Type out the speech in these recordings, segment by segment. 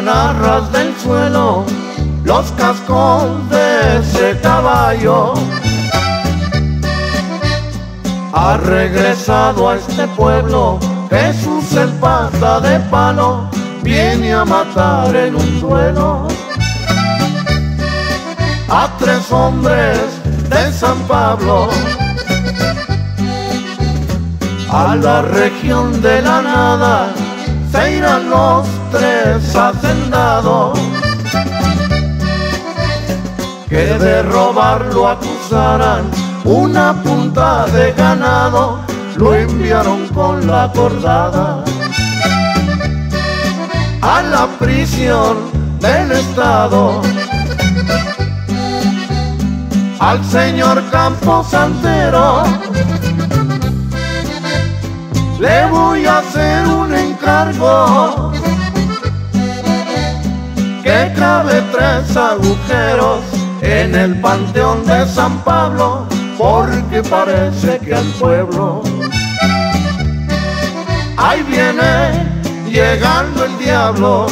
están a ras del suelo los cascos de ese caballo. Ha regresado a este pueblo Jesús el pata de palo, viene a matar en un duelo a 3 hombres de San Pablo. A la región de la nada se irán los 3 hacendados, que de robar lo acusaran una punta de ganado, lo enviaron con la cordada a la prisión del estado. Al señor Camposantero le voy a hacer un encargo, que clave 3 agujeros en el panteón de San Pablo, porque parece que al pueblo ahí viene llegando el diablo.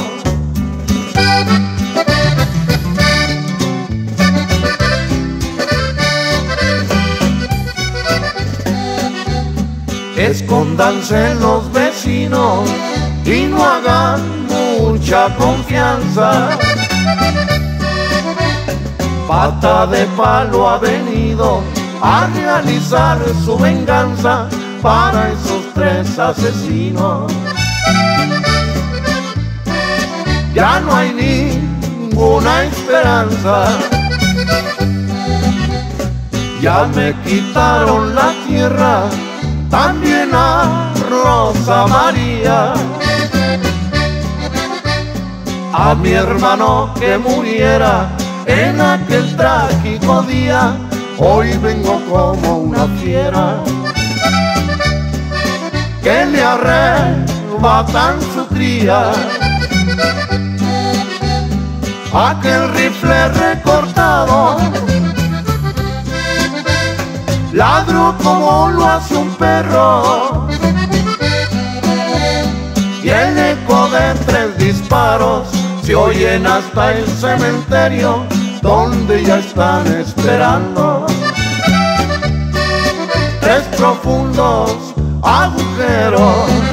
Escóndanse los vecinos y no hagan mucha confianza. Pata de palo ha venido a realizar su venganza para esos 3 asesinos. Ya no hay ninguna esperanza. Ya me quitaron la tierra, también a Rosa María. A mi hermano que muriera en aquel trágico día, hoy vengo como una fiera, que le arrebatan su cría. Aquel rifle recortado ladro como lo hace un perro, y el eco de 3 disparos se oyen hasta el cementerio, donde ya están esperando 3 profundos agujeros.